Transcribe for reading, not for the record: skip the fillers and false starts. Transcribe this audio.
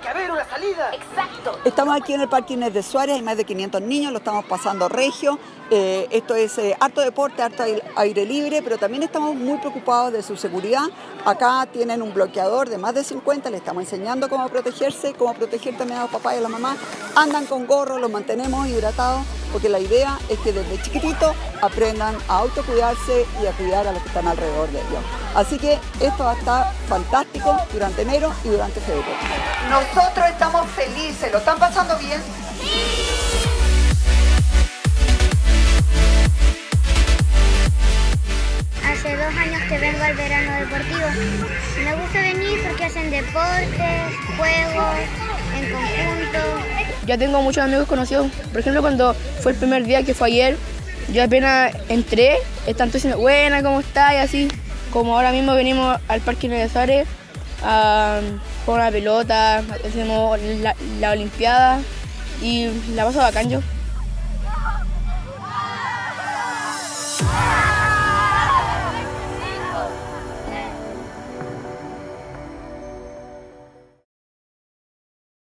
que haber una salida. Exacto. Estamos aquí en el Parque Inés de Suárez, hay más de 500 niños, lo estamos pasando regio. Esto es harto deporte, harto aire libre, pero también estamos muy preocupados de su seguridad. Acá tienen un bloqueador de más de 50, les estamos enseñando cómo protegerse, cómo proteger también a los papás y a las mamás. Andan con gorro, los mantenemos hidratados, porque la idea es que desde chiquititos aprendan a autocuidarse y a cuidar a los que están alrededor de ellos. Así que esto va a estar fantástico durante enero y durante febrero. Nosotros estamos felices, ¿lo están pasando bien? Hace 2 años que vengo al verano deportivo. Me gusta venir porque hacen deportes, juegos, en conjunto. Ya tengo muchos amigos conocidos. Por ejemplo, cuando fue el primer día, que fue ayer, yo apenas entré, están todos diciendo, buena, ¿cómo estás? Y así, como ahora mismo venimos al Parque Inés de Suárez a jugar una pelota, hacemos la olimpiada y la paso bacán yo.